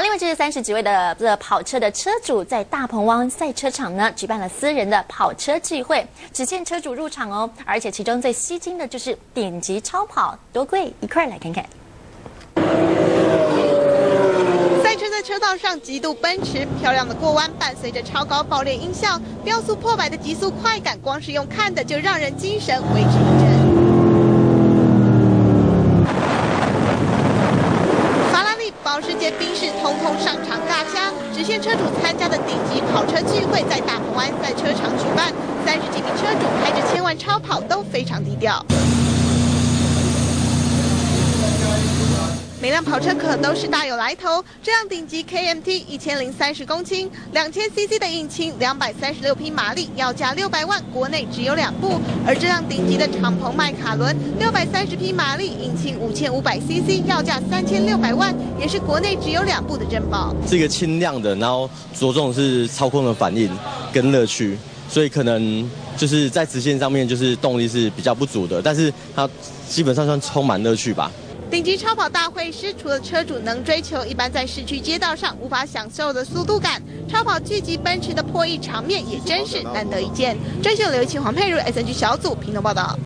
另外，这30几位的跑车的车主在大鹏湾赛车场呢举办了私人的跑车聚会，只限车主入场哦。而且其中最吸睛的就是顶级超跑，多贵？一块来看看。 赛车在车道上极度奔驰，漂亮的过弯伴随着超高爆裂音效，飙速破百的极速快感，光是用看的就让人精神为之一振。 保时捷、宾士通通上场尬掐，只限车主参加的顶级跑车聚会在大鹏湾赛车场举办，30几名车主开着千万超跑都非常低调。每辆跑车可都是大有来头，这辆顶级 KMT 1030公斤，2000cc 的引擎，236匹马力，要价600万，国内只有2部。而这辆顶级的敞篷迈卡伦，630匹马力，引擎5500cc，要价3600万，也是国内只有2部的珍宝。 是一个轻量的，然后着重是操控的反应跟乐趣，所以可能就是在直线上面就是动力是比较不足的，但是它基本上算充满乐趣吧。 顶级超跑大会师，除了车主能追求一般在市区街道上无法享受的速度感，超跑聚集奔驰的破亿场面也真是难得一见。专线刘一清、黄佩如 SNG 小组屏东报道。